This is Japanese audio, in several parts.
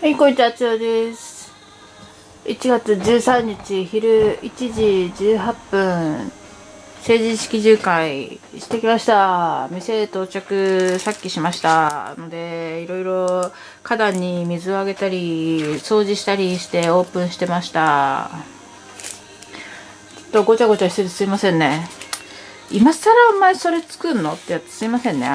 はい、こんにちは、あつよです。1月13日昼1時18分、成人式10回してきました。店到着さっきしましたので、いろいろ花壇に水をあげたり、掃除したりしてオープンしてました。ちょっとごちゃごちゃしててすいませんね。今更お前それ作んのってやつすいませんね。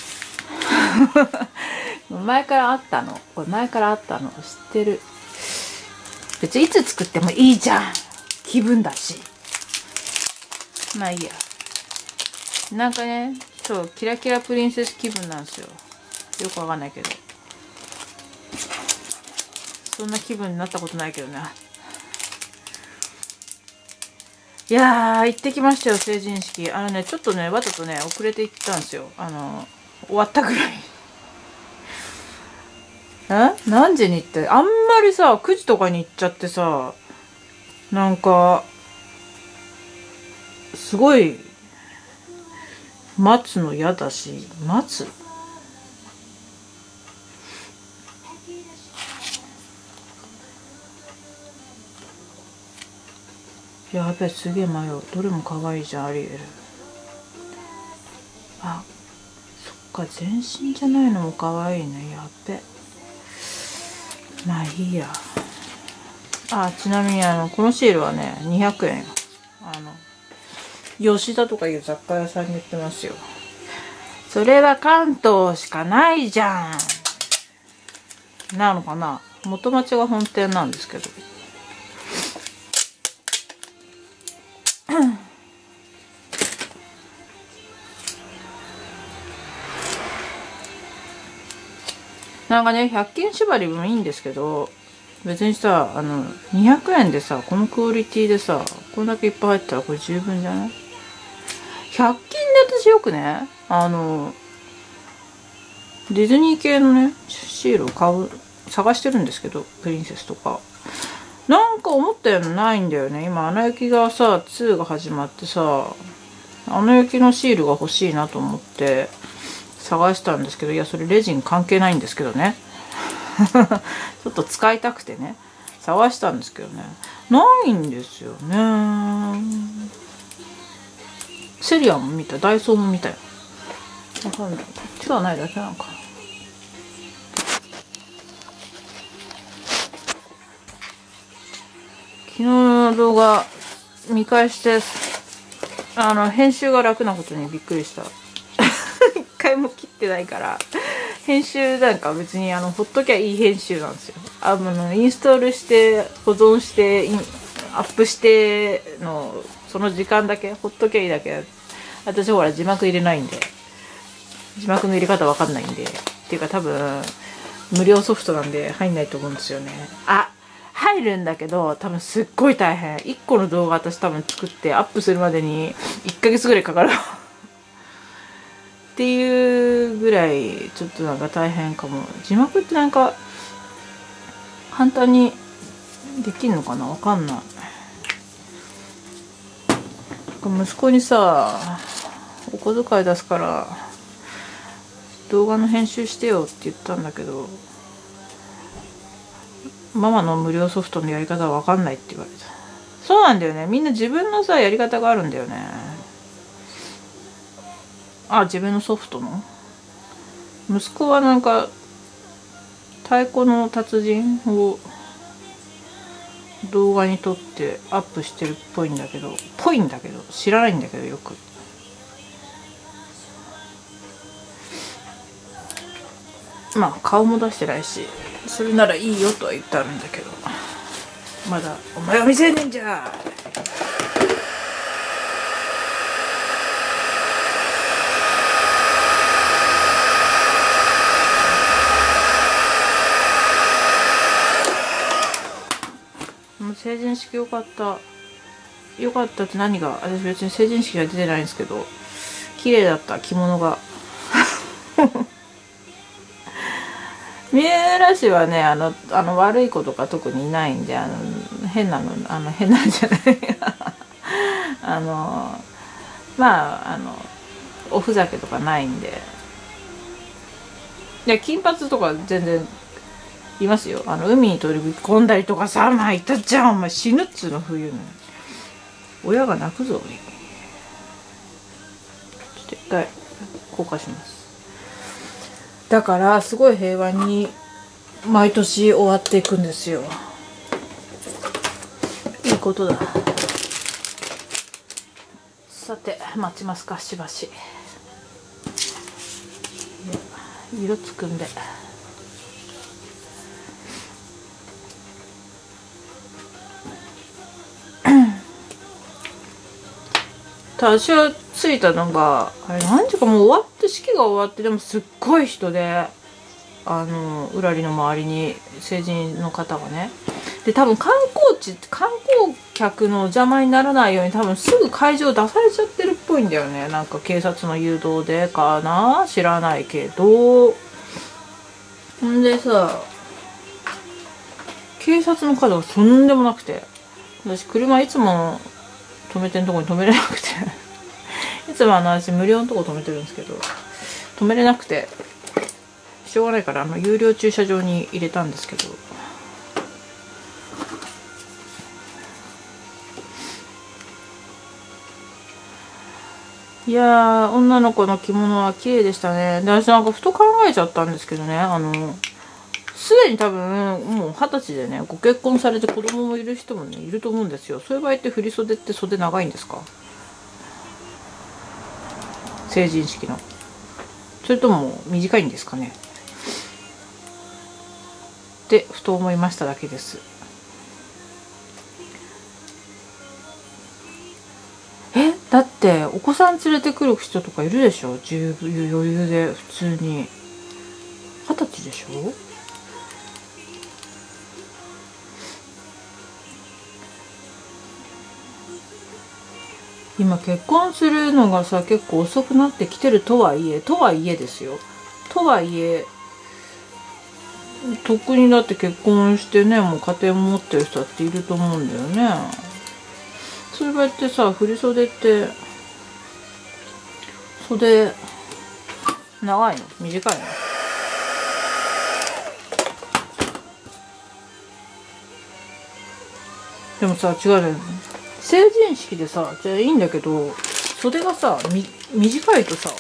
前からあったの。これ前からあったの。知ってる。別にいつ作ってもいいじゃん。気分だし。まあいいや。なんかね、そう、キラキラプリンセス気分なんですよ。よくわかんないけど。そんな気分になったことないけどね。いやー、行ってきましたよ、成人式。ちょっとね、わざとね、遅れて行ったんですよ。終わったぐらい。何時に行って、あんまりさ、9時とかに行っちゃってさ、なんか、すごい、待つの嫌だし、やべえ、すげえ迷う。どれも可愛いじゃん、アリエル。あ、そっか、全身じゃないのも可愛いね。やっべ。まあいいや。ちなみにこのシールはね、200円。吉田とかいう雑貨屋さんに売ってますよ。それは関東しかないじゃん。なのかな。元町が本店なんですけど。なんかね、100均縛りもいいんですけど、別にさ、200円でさ、このクオリティでさ、こんだけいっぱい入ったらこれ十分じゃない？ 100 均で私よくね、ディズニー系のね、シールを探してるんですけど、プリンセスとか。なんか思ったようなないんだよね。今、アナ雪がさ、2が始まってさ、アナ雪のシールが欲しいなと思って探したんですけど、いや、それレジン関係ないんですけどね。ちょっと使いたくてね、探したんですけどね。ないんですよね。セリアも見た、ダイソーも見たよ。わかんない。こっちはないだけなのかな。昨日の動画見返して、編集が楽なことにびっくりした。一回も切ってないから。編集なんか別にほっときゃいい編集なんですよ。インストールして保存してアップしてのその時間だけほっときゃいいだけ。私ほら字幕入れないんで、字幕の入れ方わかんないんで、っていうか多分無料ソフトなんで入んないと思うんですよね。入るんだけど多分すっごい大変。1個の動画私多分作ってアップするまでに1ヶ月ぐらいかかる。っていうぐらいちょっとなんか大変かも。字幕ってなんか簡単にできんのかな、わかんない。息子にさ、お小遣い出すから動画の編集してよって言ったんだけど、ママの無料ソフトのやり方はわかんないって言われた。そうなんだよね、みんな自分のさやり方があるんだよね。自分のソフトの息子はなんか太鼓の達人を動画に撮ってアップしてるっぽいんだけど知らないんだけど、よく顔も出してないし、それならいいよとは言ってあるんだけど、まだお前は見せねえんじゃ。成人式よかった。よかったって何が？私別に成人式は出てないんですけど、綺麗だった、着物が。三浦市はね、悪い子とか特にいないんで、変なのじゃない。おふざけとかないんで。いや、金髪とか全然いますよ。海に飛び込んだりとかさ、まあいたじゃん、お前死ぬっつうの、冬の。親が泣くぞ。ちょっと一回交換します。だからすごい平和に毎年終わっていくんですよ。いいことだ。さて待ちますか、しばし。色つくんで。私は着いたのがあれ何時か、もう終わって、式が終わって、でもすっごい人で、ウラリの周りに成人の方がね、で多分観光客の邪魔にならないように多分すぐ会場出されちゃってるっぽいんだよね。なんか警察の誘導でかな、知らないけど。んでさ、警察の数がそんでもなくて、私車いつも止めてんとこに止めれなくていつも私無料のとこ止めてるんですけど、止めれなくてしょうがないから有料駐車場に入れたんですけど、いやー、女の子の着物は綺麗でしたね。で、私なんかふと考えちゃったんですけどね、すでに多分もう20歳でね、ご結婚されて子供もいる人もね、いると思うんですよ。そういう場合って振り袖って袖長いんですか？成人式の。それとも短いんですかねってふと思いましただけです。だってお子さん連れてくる人とかいるでしょ、十分余裕で。普通に20歳でしょ。今結婚するのがさ結構遅くなってきてるとはいえですよ。とはいえ特にだって結婚してね、もう家庭も持ってる人だっていると思うんだよね。それ場合ってさ、振り袖って袖長いの短いの？でもさ違うね、成人式でさ、じゃあいいんだけど、袖がさ短いとさ、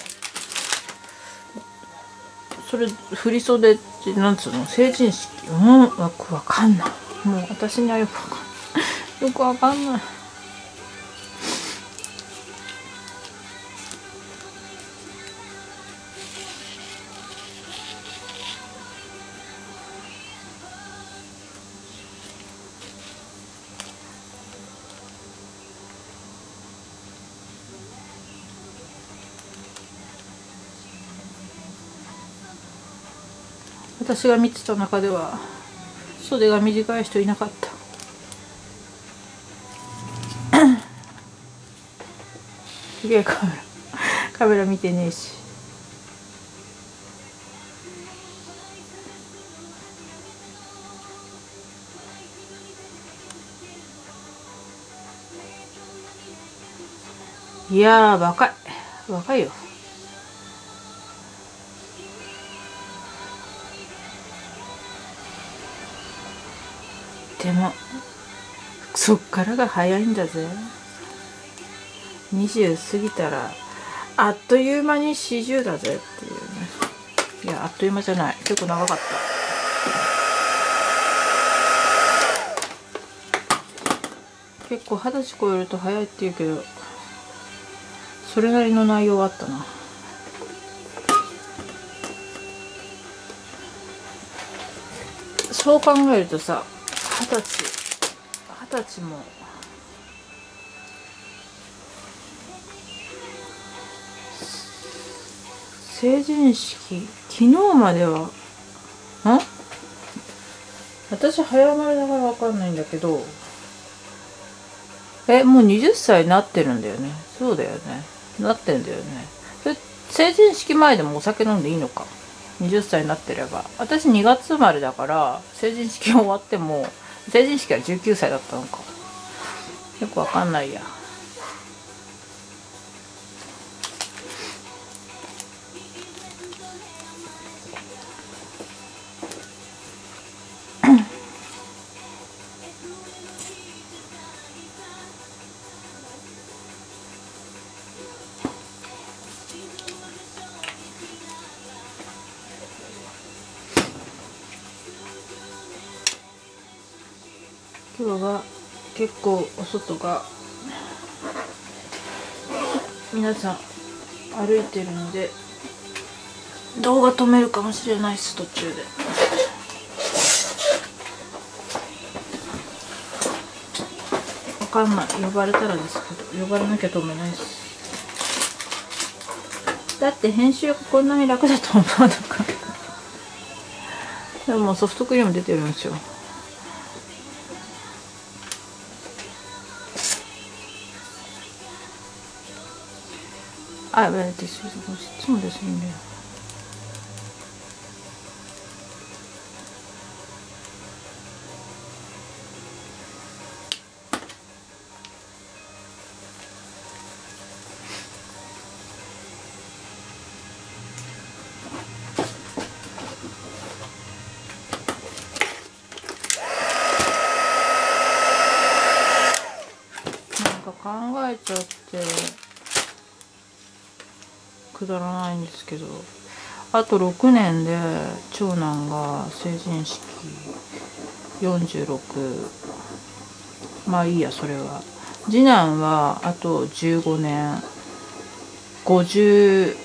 それ振り袖ってなんつうの、成人式、わかんない。もう私にはよくわかんないよくわかんない。私が見てた中では袖が短い人いなかった。すげえカメラ見てねえし。いやー、若いよ。でもそっからが早いんだぜ。20過ぎたらあっという間に40だぜっていうね。いや、あっという間じゃない、結構長かった。結構20歳超えると早いって言うけど、それなりの内容はあったな。そう考えるとさ、20歳も成人式、昨日までは私早生まれだから分かんないんだけど、もう20歳になってるんだよね。そうだよね、なってんだよね。それ成人式前でもお酒飲んでいいのか、20歳になってれば。私2月生まれだから、成人式終わっても成人式は19歳だったのか、よくわかんないや。 今日は結構お外が皆さん歩いてるので動画止めるかもしれないです。途中でわかんない、呼ばれたらですけど、呼ばれなきゃ止めないです。だって編集がこんなに楽だと思わなかった。でもソフトクリーム出てるんですよ。あ、やばい、いつもですね。考えちゃってくだらないんですけど、あと6年で長男が成人式46、まあいいや、それは。次男はあと15年 55？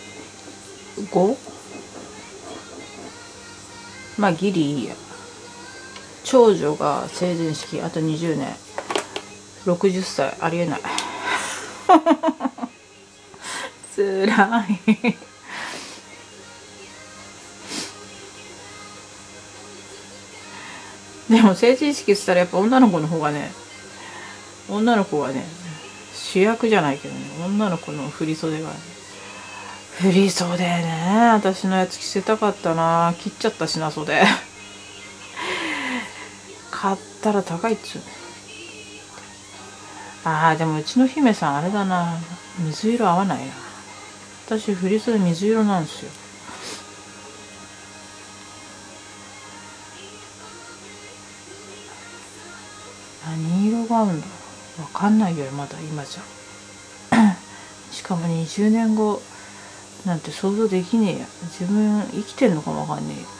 まあギリいいや。長女が成人式あと20年60歳、ありえないつらいでも成人式っつったらやっぱ女の子がね主役じゃないけどね、女の子の振り袖が振り袖ね、私のやつ着せたかったな。切っちゃったしな、袖買ったら高いっつう。でもうちの姫さんあれだな、水色合わないな。私振り袖水色なんですよ。何色が合うんだろう、わかんないよ、まだ今じゃしかも20年後なんて想像できねえや。自分生きてんのかもわかんねえや。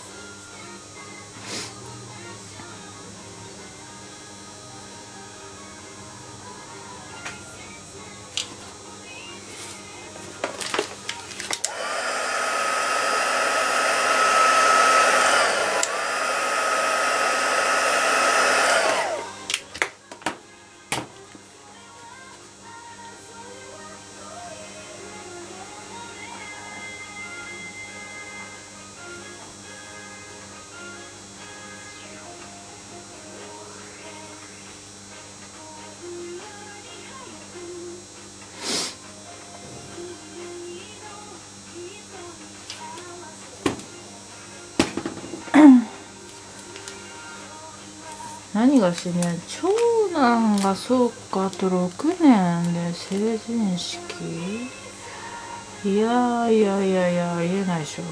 何がしてね、長男がそうか、あと6年で成人式。いやありえないでしょ。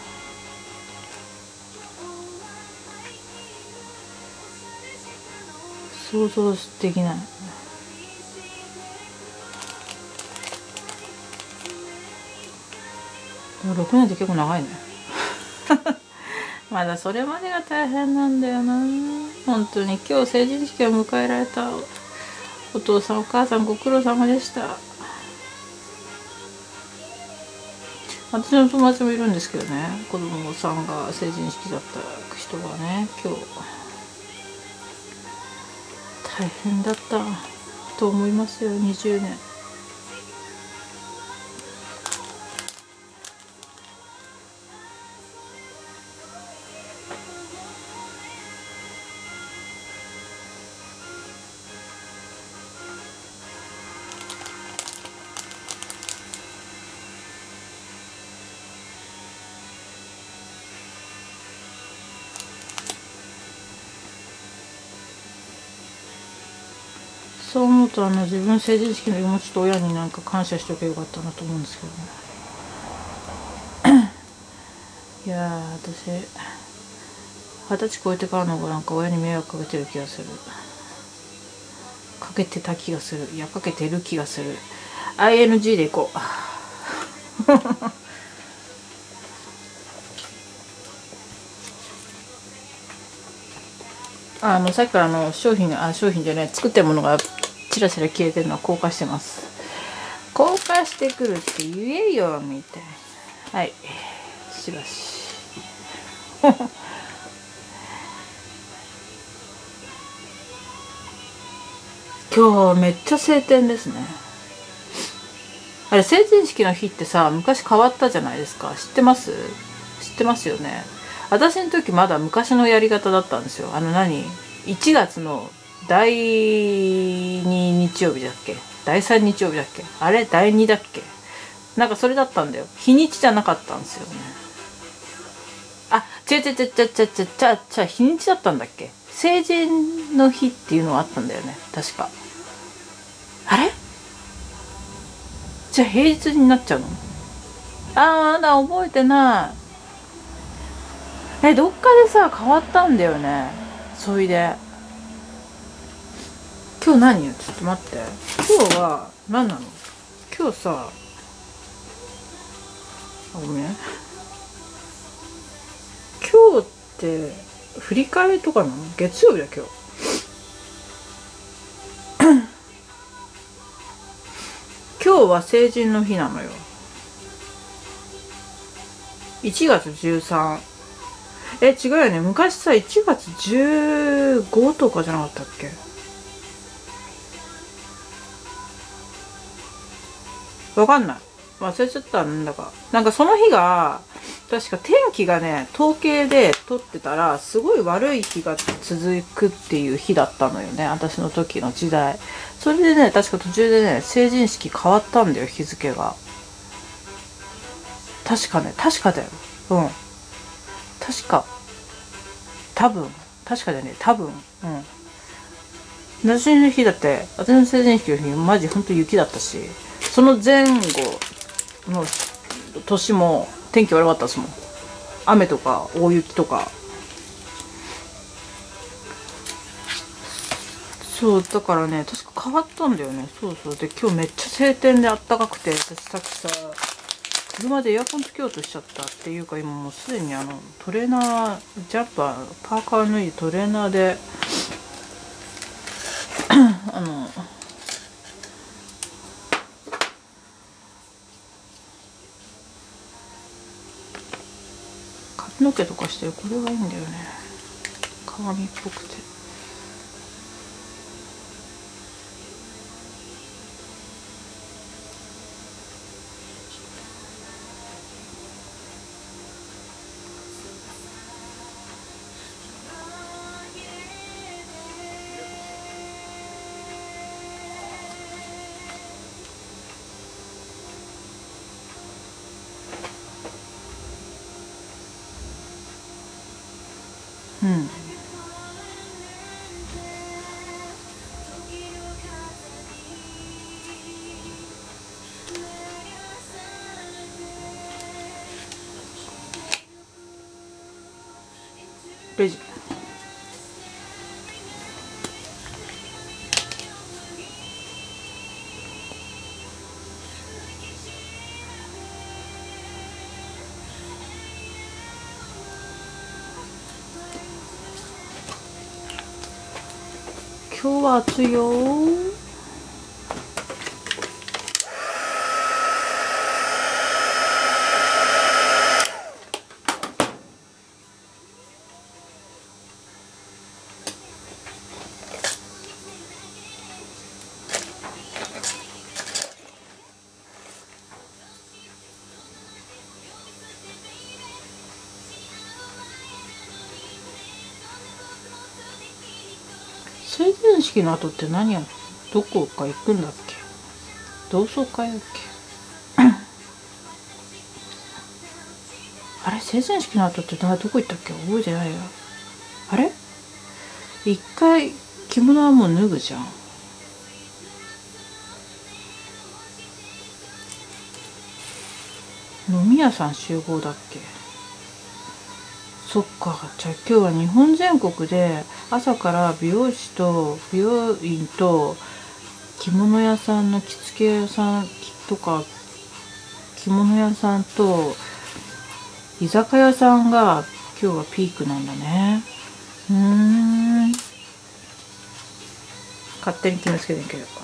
想像できない。6年って結構長いねまだそれまでが大変なんだよな。本当に今日成人式を迎えられたお父さんお母さんご苦労様でした。私の友達もいるんですけどね、子供さんが成人式だった人がね、今日大変だったと思いますよ。20年。そう思うと自分成人式の時もちょっと親になんか感謝しとけばよかったなと思うんですけどねいやー、私20歳超えてからの方がなんか親に迷惑かけてる気がする。かけてた気がする。いや、かけてる気がする。ING でいこうさっきから商品じゃない、作ってるものがチラチラ消えてるのは硬化してます。硬化してくるって言えよみたいな。はい、しばし今日めっちゃ晴天ですね。あれ、成人式の日ってさ、昔変わったじゃないですか。知ってます？知ってますよね。私の時まだ昔のやり方だったんですよ。1月の第2日曜日だっけ、第3日曜日だっけ、あれ第2だっけ、なんかそれだったんだよ。日にちじゃなかったんですよね。あ、違う、日にちだったんだっけ。成人の日っていうのはあったんだよね、確か。あれ、じゃあ平日になっちゃうの？まだ覚えてない。どっかでさ変わったんだよね。そいで今日何よ、ちょっと待って、今日は何なの？今日さ、ごめん、今日って振り替えとかなの？月曜日だ今日今日は成人の日なのよ。1月13。違うよね。昔さ、1月15とかじゃなかったっけ？わかんない。忘れちゃった。なんだか。なんかその日が、確か天気がね、統計で撮ってたら、すごい悪い日が続くっていう日だったのよね。私の時の時代。それでね、確か途中でね、成人式変わったんだよ、日付が。確かね、確かだよ。うん。確か。多分。確かだよね、多分。うん。私の日だって、私の成人式の日、マジほんと雪だったし、その前後の年も天気悪かったですもん。雨とか大雪とか。そうだからね、確か変わったんだよね。そうそう。で今日めっちゃ晴天であったかくて、私さっきさ車でエアコンつけようとしちゃったっていうか、今もうすでにトレーナー、ジャンパーパーカー脱いでトレーナーで髪の毛とかしてる。これがいいんだよね、鏡っぽくて。うん。レジ。今日は暑いよー。成人式の後って何や、どこか行くんだっけ？同窓会だっけ？あれ、成人式の後ってどこ行ったっけ？覚えてないよ。あれ、一回着物はもう脱ぐじゃん。飲み屋さん集合だっけ？そっか。じゃあ今日は日本全国で朝から美容師と美容院と着物屋さんの着付け屋さんとか着物屋さんと居酒屋さんが今日はピークなんだね。 勝手に決めつけてんけど。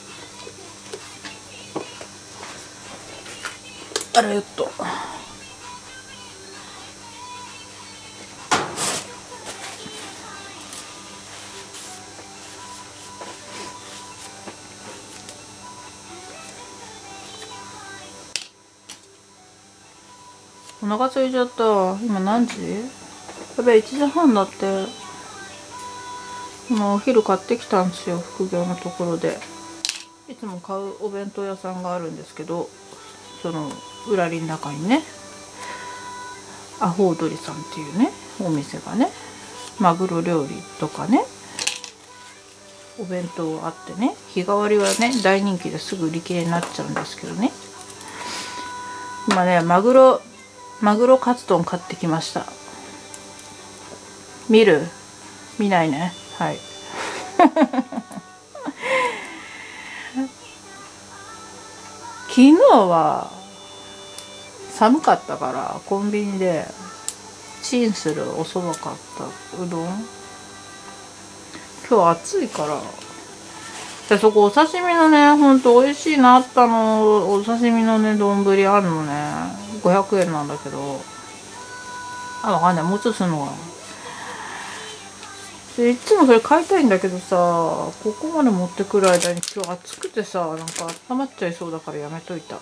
あらよっと。お腹空いちゃった。今何時？やべえ、1時半だって。今お昼買ってきたんですよ、副業のところで。いつも買うお弁当屋さんがあるんですけど、その裏里の中にね、アホウドリさんっていうねお店がね、マグロ料理とかねお弁当あってね、日替わりはね大人気ですぐ売り切れになっちゃうんですけどね、今ねマグロカツ丼買ってきました。見ないね。はい昨日は寒かったからコンビニでチンするお蕎麦買った。うどん今日暑いからで、そこお刺身のねほんと美味しいなあったの。お刺身のね丼あるのね500円なんだけど、わかんない、もうちょっとするのかな。でいつもそれ買いたいんだけどさ、ここまで持ってくる間に今日暑くてさ、なんか温まっちゃいそうだからやめといた。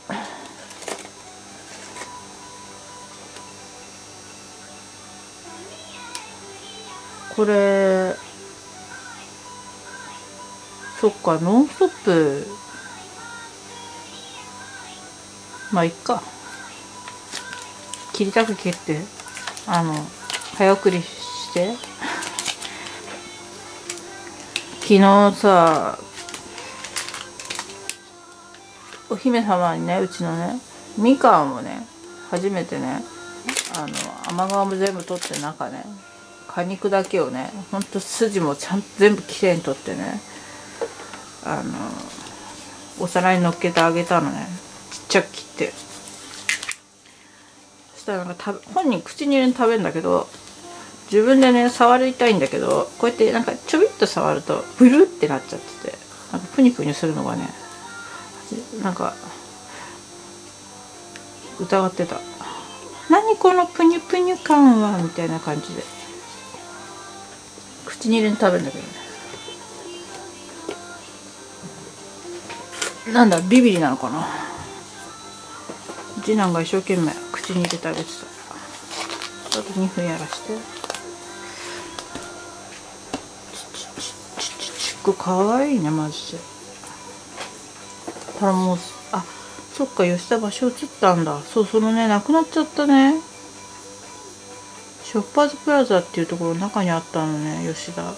これそっか、ノンストップまあいっか、切りたく切って早送りして昨日さ、お姫様にね、うちのねみかんをね初めてね甘皮も全部取って中ね、果肉だけをねほんと筋もちゃんと全部きれいに取ってねお皿に乗っけてあげたのね、ちっちゃく切って。そしたらなんか本人口に入れて食べるんだけど、自分でね触りたいんだけど、こうやってなんかちょびっと触るとブルってなっちゃってて、なんかプニプニするのがね、なんか疑ってた。何このプニュプニュ感はみたいな感じで口に入れて食べるんだけどね、なんだビビリなのかな。次男が一生懸命口に入れてあげてた。あと2分やらして。かわいいねマジで。ただもうそっか、吉田場所移ったんだ。そう、そのねなくなっちゃったね。ショッパーズプラザっていうところの中にあったのね、吉田。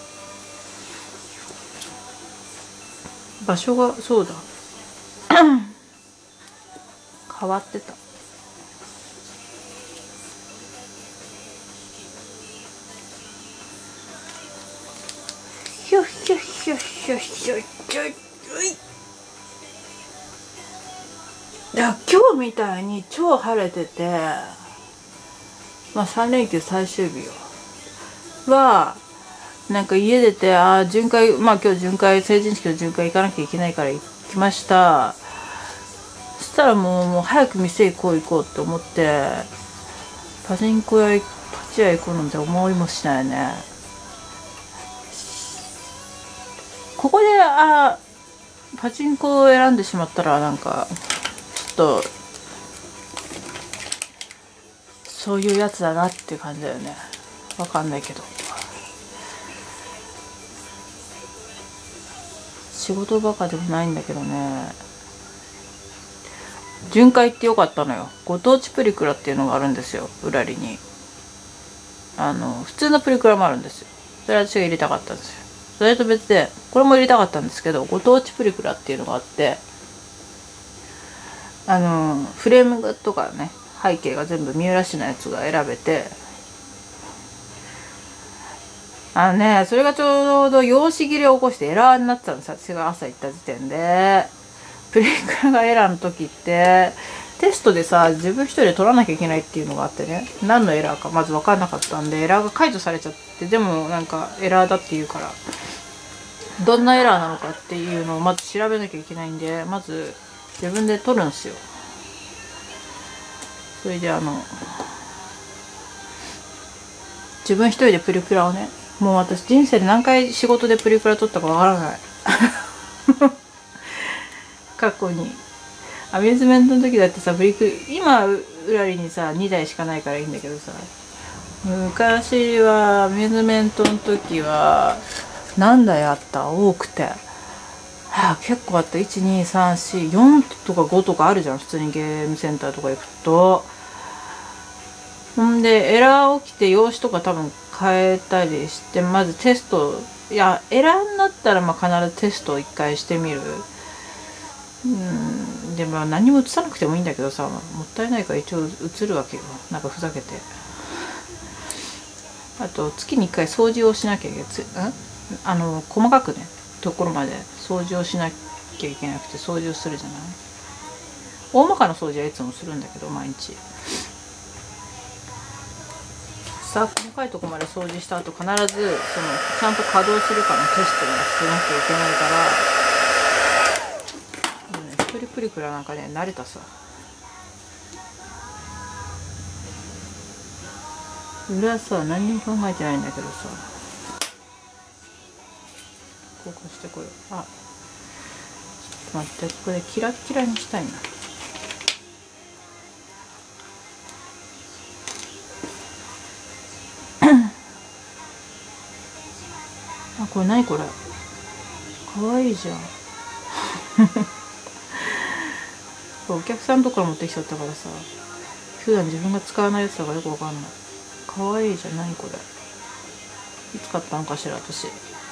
場所がそうだ変わってた。ひょひょひょひょひょひょい。今日みたいに超晴れてて、3連休最終日はなんか家出て巡回、今日巡回、成人式の巡回行かなきゃいけないから行きました。そしたらもう早く店行こうって思ってパチンコ屋パチ屋行こうなんて思いもしないね。ここでパチンコを選んでしまったらなんかちょっとそういうやつだなっていう感じだよね。わかんないけど仕事バカでもないんだけどね。巡回ってよかったのよ。ご当地プリクラっていうのがあるんですよ、裏里に。普通のプリクラもあるんですよ。それは私が入れたかったんですよ。それと別でこれも入れたかったんですけど、ご当地プリクラっていうのがあって、フレームとかね背景が全部三浦市のやつが選べて、それがちょうど用紙切れを起こしてエラーになってたんです。私が朝行った時点で。プリクラがエラーの時ってテストでさ、自分一人で取らなきゃいけないっていうのがあってね、何のエラーかまず分かんなかったんで、エラーが解除されちゃって、でもなんかエラーだって言うからどんなエラーなのかっていうのをまず調べなきゃいけないんで、まず自分で撮るんですよ。それで自分一人でプリクラをね、もう私人生で何回仕事でプリクラ撮ったかわからない過去にアミューズメントの時だってさ、今ウラリにさ2台しかないからいいんだけどさ、昔はアミューズメントの時は何台あった？多くて、結構あった。12344とか5とかあるじゃん、普通にゲームセンターとか行くと。ほんでエラー起きて用紙とか多分変えたりして、まずテスト、エラーになったら必ずテストを1回してみる。でも何も映さなくてもいいんだけどさ、もったいないから一応映るわけよ、なんかふざけて。あと月に1回掃除をしなきゃいけない。細かくねところまで掃除をしなきゃいけなくて、掃除をするじゃない。大まかな掃除はいつもするんだけど、毎日さ、細かいとこまで掃除した後必ずちゃんと稼働するかのテストもしなきゃいけないから、一人プリクラなんかね慣れたさ。俺はさ何にも考えてないんだけどさ、こうしてこれ、ちょっと待って、これキラッキラにしたいな。これ何これ、かわいいじゃんお客さんとか持ってきちゃったからさ、普段自分が使わないやつだからよくわかんない。かわいいじゃん。何これ、いつ買ったのかしら私。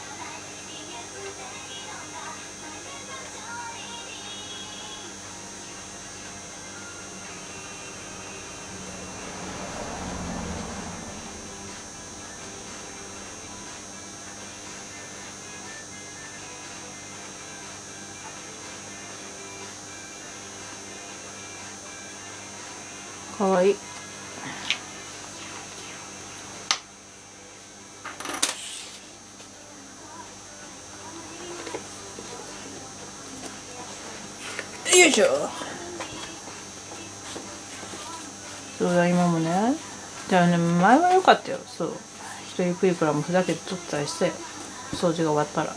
かわいい。よいしょ。そうだ、今もね、じゃあね、前は良かったよ。そう、一人プリクラもふざけて撮ったりして、掃除が終わったら。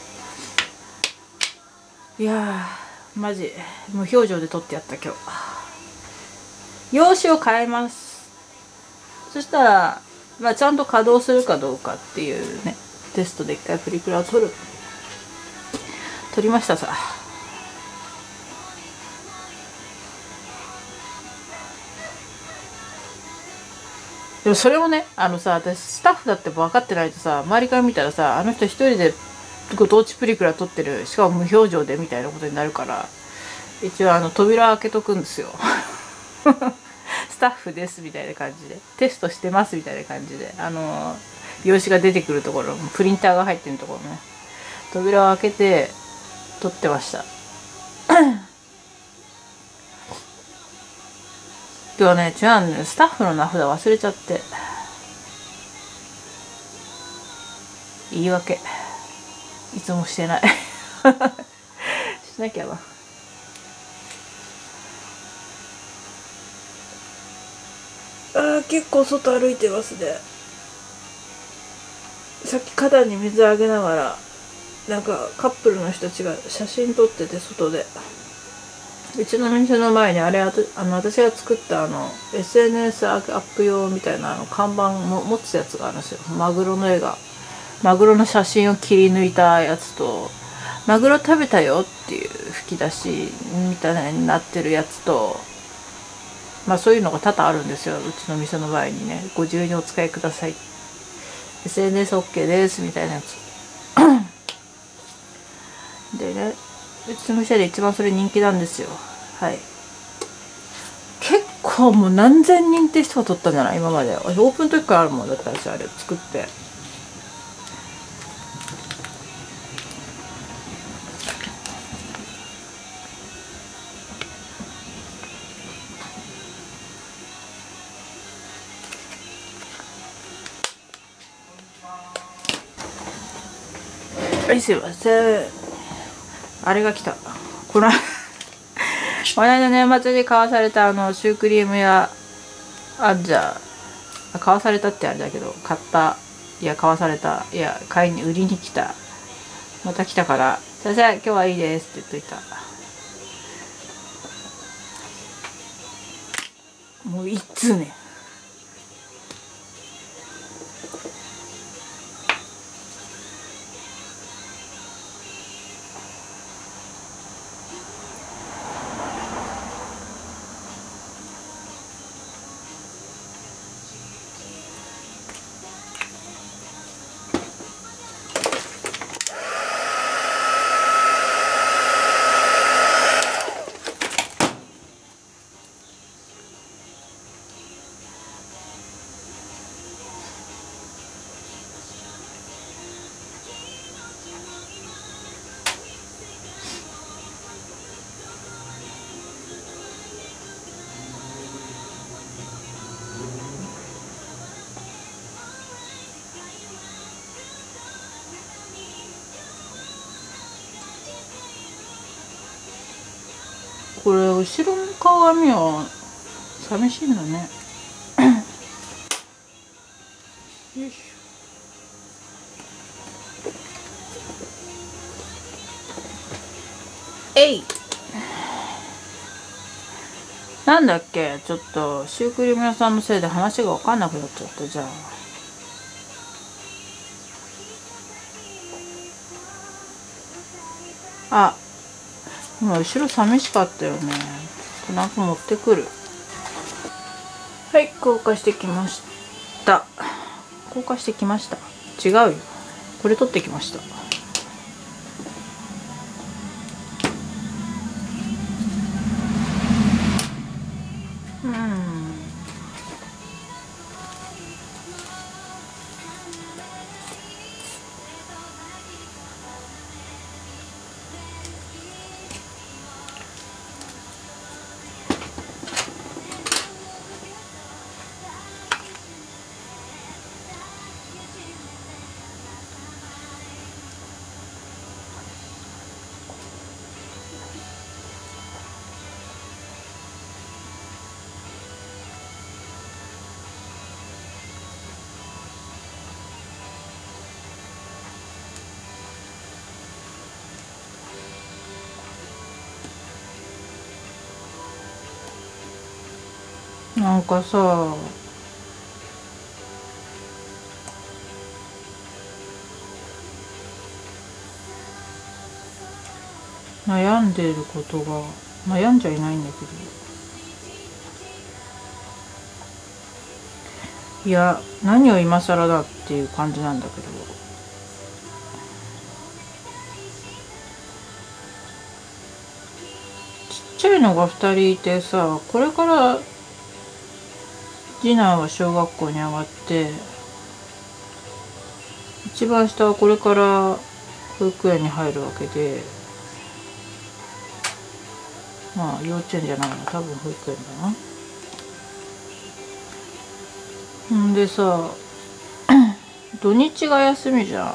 いやーマジ無表情で撮ってやった。今日用紙を変えます。そしたらちゃんと稼働するかどうかっていうね、テストで一回プリクラを撮りましたさ。でもそれもね、私スタッフだって分かってないとさ、周りから見たらさ、あの人一人でご当地プリクラ撮ってる、しかも無表情でみたいなことになるから、一応扉開けとくんですよスタッフですみたいな感じで、テストしてますみたいな感じで、用紙が出てくるところ、プリンターが入ってるところね、扉を開けて撮ってました今日ね、違うね、スタッフの名札忘れちゃって。言い訳。いつもしてない。しなきゃな。結構外歩いてますね。さっき花壇に水あげながら、なんかカップルの人たちが写真撮ってて、外で。うちの店の前に私が作ったSNS アップ用みたいな看板も持つやつがあるんですよ。マグロの写真を切り抜いたやつと、マグロ食べたよっていう吹き出しみたいなになってるやつと、そういうのが多々あるんですよ。うちの店の前にね、ご自由にお使いください、 SNSOK ですみたいなやつでね、うちの店で一番それ人気なんですよ。はい。結構もう何千人って人が撮ったんじゃない今まで。オープンの時からあるもんだったんですよ、あれ作って。 はい、すいません。あれが来た。このこの間年末に買わされたシュークリーム屋あんじゃん。買わされたってあれだけど、買った。いや、買わされた。いや、買いに、売りに来た。また来たから、先生、今日はいいですって言っといた。もう一通ね。これ後ろの鏡は寂しいんだね。よいしょ。えい。なんだっけ、ちょっとシュークリーム屋さんのせいで話が分かんなくなっちゃったじゃん。あ、今後ろ寂しかったよね。なんか持ってくる。はい、硬化してきました。硬化してきました。違うよ。これ取ってきました。なんかさ、悩んでることが、悩んじゃいないんだけど、いや、何を今更だっていう感じなんだけど、ちっちゃいのが2人いてさ、これから次男は小学校に上がって、一番下はこれから保育園に入るわけで、まあ幼稚園じゃないの、多分保育園だな。んでさ、土日が休みじゃん。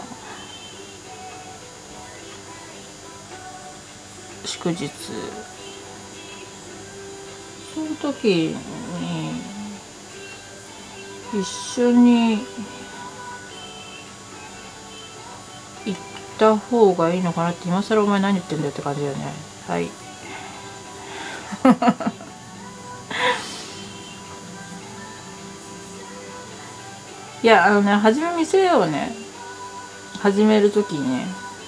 祝日。その時に一緒に行った方がいいのかなって、今更お前何言ってんだよって感じだよね。はい。いや、初め店をね、始めるときにね、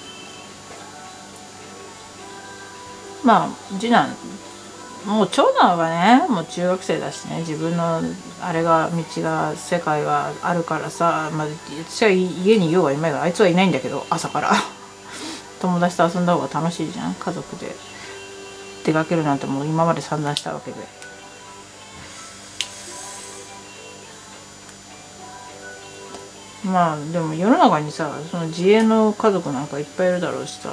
まあ次男、もう長男はね、もう中学生だしね、自分のあれが、道が、世界があるからさ、まあ私は家にいようがいまいが、あいつはいないんだけど、朝から友達と遊んだ方が楽しいじゃん。家族で出かけるなんてもう今まで散々したわけで。まあでも世の中にさ、その自営の家族なんかいっぱいいるだろうしさ、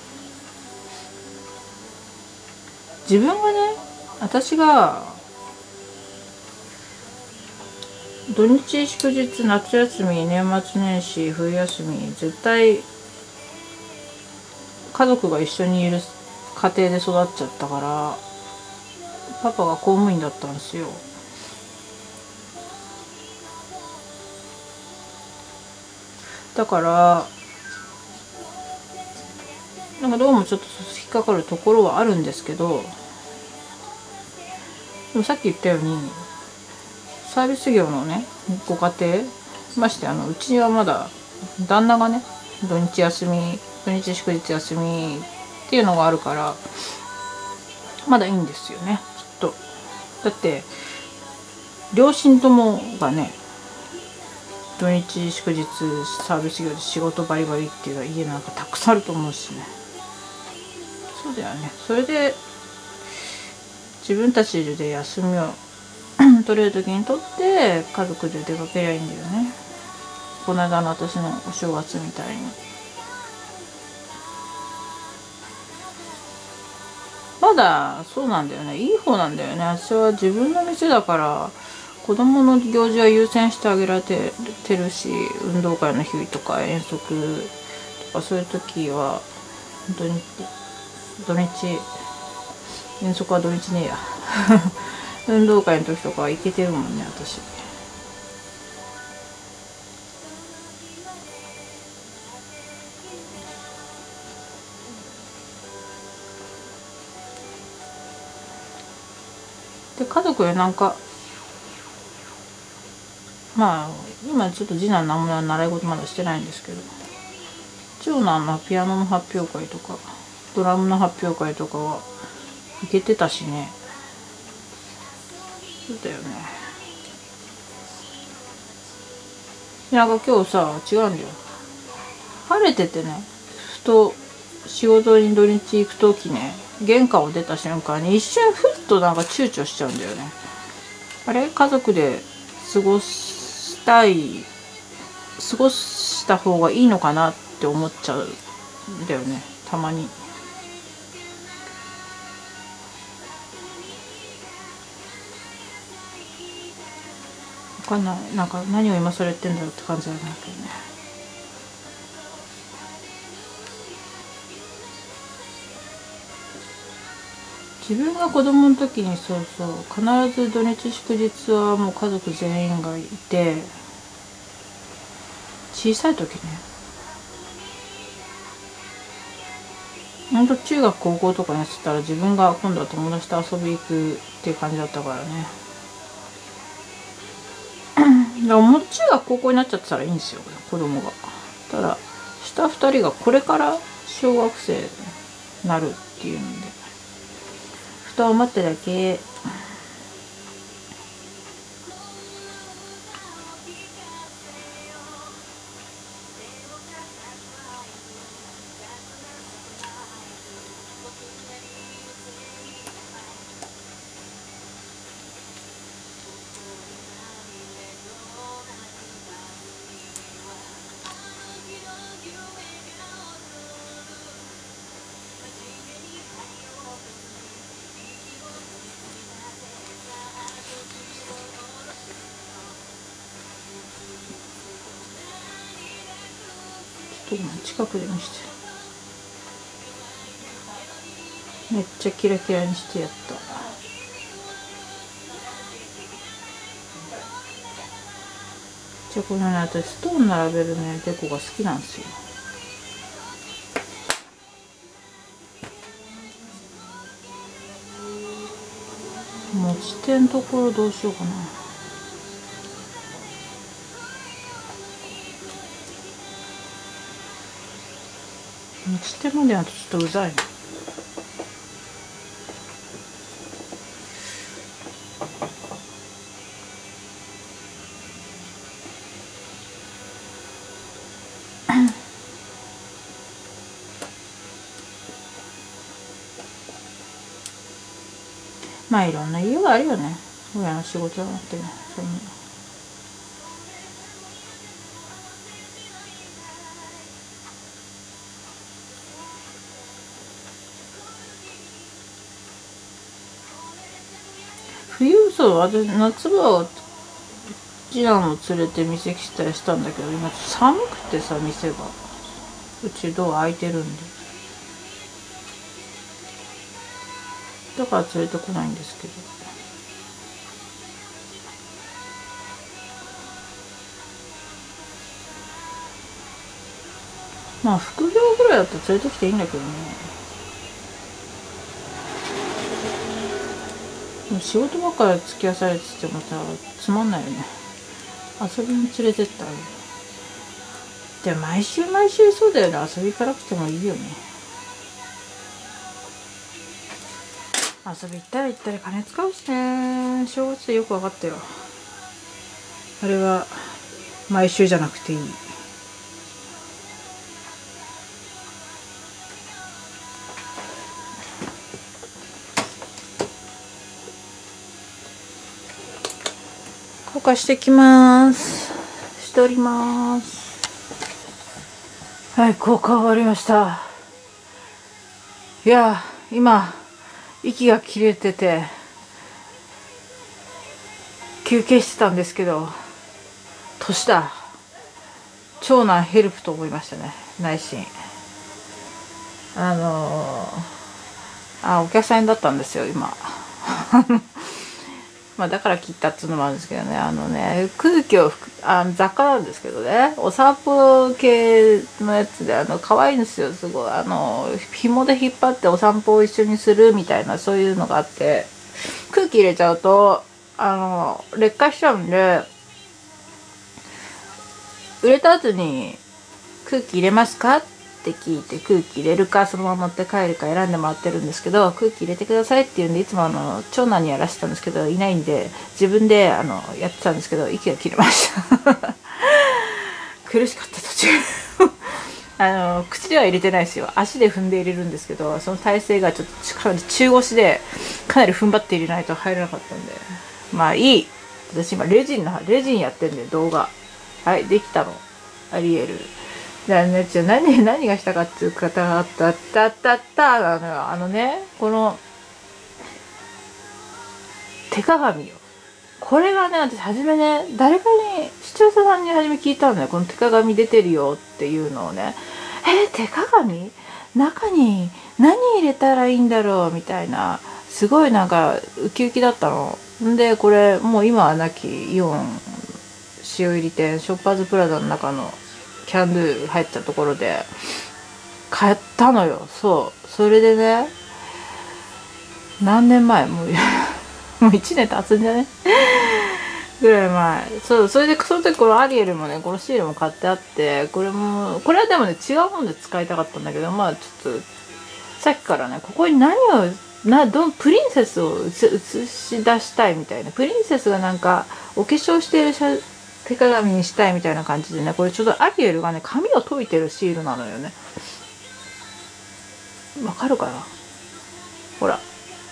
自分がね、私が土日祝日、夏休み、年末年始、冬休み、絶対家族が一緒にいる家庭で育っちゃったから、パパが公務員だったんですよ。だからなんかどうもちょっと引っかかるところはあるんですけど、でもさっき言ったようにサービス業のねご家庭、ましてうちはまだ旦那がね土日休み、土日祝日休みっていうのがあるからまだいいんですよね、きっと。だって両親ともがね土日祝日サービス業で仕事バリバリっていうのは家なんかたくさんあると思うしね。そうだよね。それで自分たちで休みを取れる時にとって家族で出かけりゃいいんだよね。この間の私のお正月みたいに。まだそうなんだよね、いい方なんだよね。私は自分の店だから子供の行事は優先してあげられてるし、運動会の日とか遠足とかそういう時は土日遠足は土日ねえや運動会の時とかは行けてるもんね、私。で家族でなんかまあ今ちょっと次男何も習い事まだしてないんですけど、長男のピアノの発表会とかドラムの発表会とかは行けてたしね。そうだよね。なんか今日さ違うんだよ、晴れててね、ふと仕事に土日行く時ね、玄関を出た瞬間に一瞬ふっとなんか躊躇しちゃうんだよね。あれ、家族で過ごした方がいいのかなって思っちゃうんだよね、たまに。わかんない、なんか何を今更言ってんだろうって感じなんだけどね。自分が子供の時にそう必ず土日祝日はもう家族全員がいて、小さい時ね、ほんと中学高校とかにしてたら自分が今度は友達と遊び行くっていう感じだったからね。だからもう中学高校になっちゃってたらいいんですよ、子供が。ただ下2人がこれから小学生になるっていうんで、ふと思ってだけ。近くで見してめっちゃキラキラにしてやった。じゃあこのね、私ストーン並べるねデコが好きなんですよ。持ち手のところどうしようかな。持ち手まではちょっとうざいな。まあいろんな理由があるよね、親の仕事なんてね。それに冬、私夏場は次男を連れて店来たりしたんだけど、今寒くてさ、店がうちドア開いてるんでだから連れてこないんですけど。まあ副業ぐらいだったら連れてきていいんだけどね。でも仕事ばっかり付き合わされててもさつまんないよね。遊びに連れてったらいい。でも毎週毎週そうだよね。遊び行かなくてもいいよね。遊び行ったら行ったら金使うしね。正月でよく分かったよ。あれは毎週じゃなくていい。交換してきます。しております。はい、交換終わりました。いや、今息が切れてて休憩してたんですけど、年だ。長男ヘルプと思いましたね。内心お客さんだったんですよ今。まあだから切ったっていうのもあるんですけどね。空気を雑貨なんですけどね、お散歩系のやつで可愛いんですよ。すごい紐で引っ張ってお散歩を一緒にするみたいな、そういうのがあって、空気入れちゃうと劣化しちゃうんで、売れた後に空気入れますかって聞いて、空気入れるかそのまま持って帰るか選んでもらってるんですけど、空気入れてくださいって言うんで、いつも長男にやらせてたんですけど、いないんで自分でやってたんですけど、息が切れました苦しかった途中口では入れてないですよ。足で踏んで入れるんですけど、その体勢がちょっと中腰でかなり踏ん張って入れないと入らなかったんで、まあいい。私今レジンやってんで、動画。はい、できたの。アリエル。何がしたかっていう方があったなのよ。この手鏡よ。これがね、私初めね、誰かに視聴者さんに初め聞いたのよ。この手鏡出てるよっていうのをね。手鏡？中に何入れたらいいんだろうみたいな、すごいウキウキだったの。んでこれもう今はなきイオン塩入り店ショッパーズプラザの中のキャンドゥ入ったところで買ったのよ。それでね、何年前もう1年経つんじゃねぐらい前。それでその時このアリエルもね、このシールも買ってあって、これはでもね違うもんで使いたかったんだけど、まあちょっとさっきからね、ここにプリンセスを映し出したいみたいな、プリンセスがお化粧している手鏡にしたいみたいな感じでね、これちょっとアリエルがね髪を溶いてるシールなのよね。わかるかな、ほら。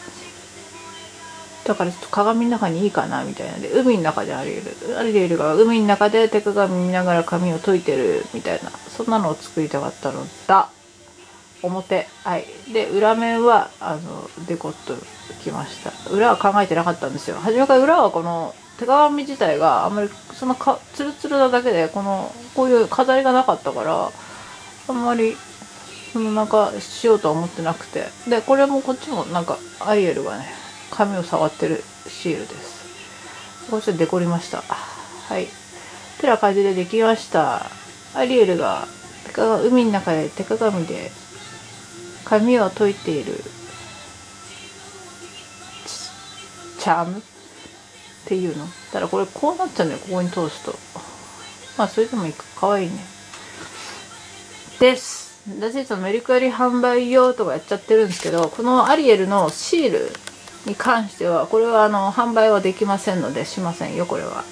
だからちょっと鏡の中にいいかなみたいなんで、海の中でアリエルが海の中で手鏡見ながら髪を溶いてるみたいな、そんなのを作りたかったのだ。表、はい。で裏面はデコットきました。裏は考えてなかったんですよ。初めから裏はこの手鏡自体があんまりツルツルなだけで、こういう飾りがなかったから、あんまりしようとは思ってなくて。でこれもこっちもアリエルがね髪を触ってるシールです。こっちでデコりました。はい。てな感じでできました。アリエルが海の中で手鏡で髪を溶いているチャームっていうの。ただこれこうなっちゃうんだよ、ここに通すと。まあそれでもいいか、かわいいね。です。私メルカリ販売用とかやっちゃってるんですけど、このアリエルのシールに関しては、これは販売はできませんので、しませんよ、これは。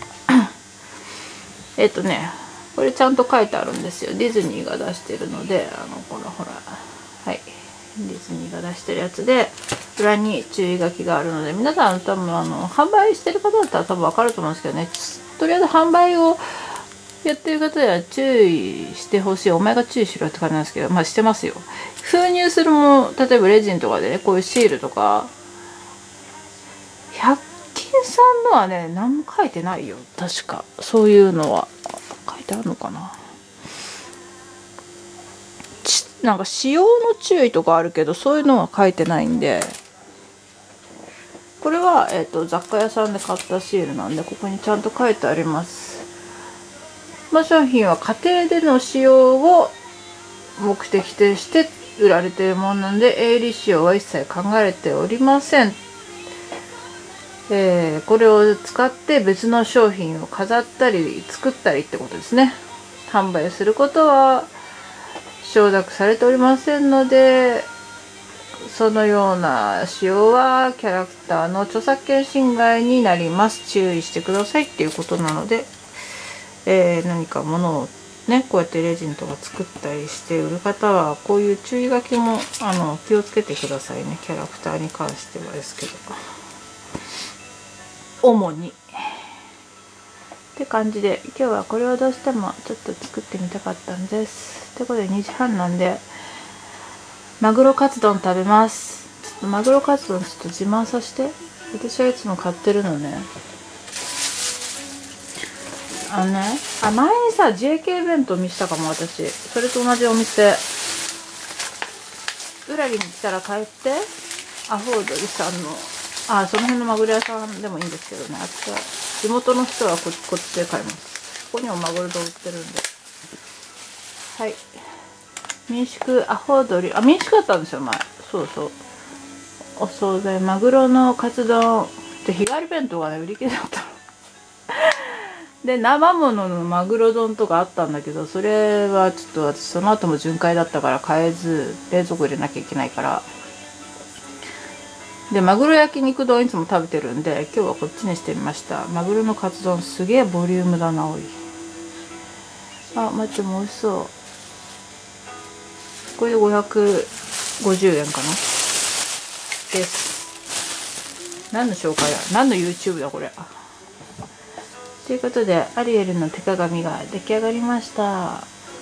これちゃんと書いてあるんですよ。ディズニーが出してるので、このほら、はい。ディズニーが出してるやつで、裏に注意書きがあるので、皆さん多分販売してる方だったら多分わかると思うんですけどね、とりあえず販売をやってる方では注意してほしい。お前が注意しろって感じなんですけど、まあしてますよ。封入するもの、例えばレジンとかでね、こういうシールとか、100均さんのはね、何も書いてないよ。確か。そういうのは。書いてあるのかな。使用の注意とかあるけど、そういうのは書いてないんで、 これは、雑貨屋さんで買ったシールなんで、ここにちゃんと書いてあります。この商品は家庭での使用を目的として売られているものなので、営利使用は一切考えておりません。これを使って別の商品を飾ったり作ったりってことですね。販売することは承諾されておりませんので、そのような使用はキャラクターの著作権侵害になります。注意してくださいっていうことなので、何か物をね、こうやってレジンとか作ったりして売る方はこういう注意書きも気をつけてくださいね。キャラクターに関してはですけど、主にって感じで、今日はこれをどうしてもちょっと作ってみたかったんです。ということで2時半なんでマグロカツ丼食べます。ちょっとマグロカツ丼ちょっと自慢させて。私はいつも買ってるのね。前にさ JK 弁当見せたかも。私それと同じお店、裏に来たら帰ってアフォードリさんのその辺のマグロ屋さんでもいいんですけどね。あとは地元の人はこっちで買います。ここにもマグロ丼売ってるんで。はい、民宿アフォードリ民宿だったんですよ前。そうそう、お惣菜マグロのカツ丼で日帰り弁当がね売り切れだったので生もののマグロ丼とかあったんだけど、それはちょっと私その後も巡回だったから買えず、冷蔵庫入れなきゃいけないから。でマグロ焼肉丼いつも食べてるんで、今日はこっちにしてみました。マグロのカツ丼すげえボリュームだな。おい、待っても美味しそう。これで550円かなです。何の紹介だ、何の YouTube だこれ。ということでアリエルの手鏡が出来上がりました。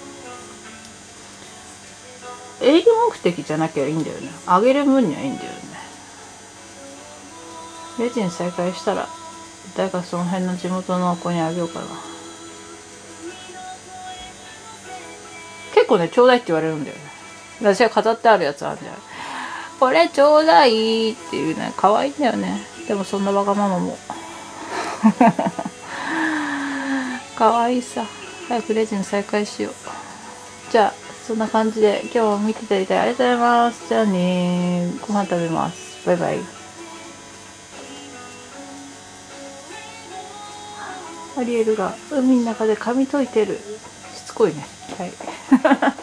営業目的じゃなきゃいいんだよね。あげる分にはいいんだよね。レジン再開したら誰かその辺の地元の子にあげようかな。結構ねちょうだいって言われるんだよね。私は飾ってあるやつあるんだよ。これちょうだいっていうね、可愛いんだよね。でもそんなわがままも可愛いさ。早くレジン再開しよう。じゃあそんな感じで今日も見ていただいてありがとうございます。じゃあね、ご飯食べます。バイバイ。アリエルが海の中で髪解いてる。しつこいね。はい